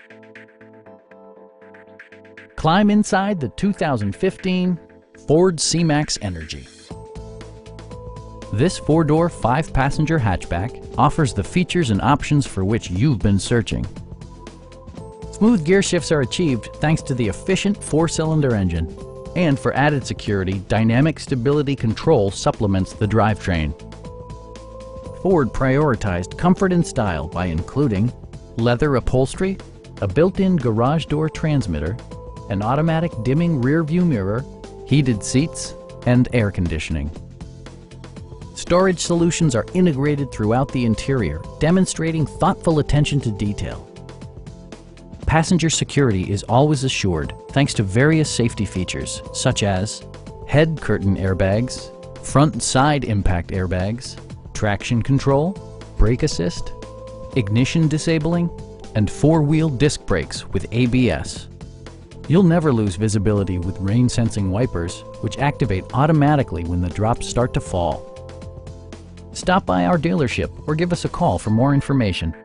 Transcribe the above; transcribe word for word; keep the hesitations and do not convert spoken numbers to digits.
Climb inside the two thousand fifteen Ford C-Max Energi. This four-door, five-passenger hatchback offers the features and options for which you've been searching. Smooth gear shifts are achieved thanks to the efficient four-cylinder engine. And for added security, dynamic stability control supplements the drivetrain. Ford prioritized comfort and style by including leather upholstery, a built-in garage door transmitter, an automatic dimming rear-view mirror, heated seats, and air conditioning. Storage solutions are integrated throughout the interior, demonstrating thoughtful attention to detail. Passenger security is always assured thanks to various safety features such as head curtain airbags, front and side impact airbags, traction control, brake assist, ignition disabling, and four-wheel disc brakes with A B S. You'll never lose visibility with rain-sensing wipers, which activate automatically when the drops start to fall. Stop by our dealership or give us a call for more information.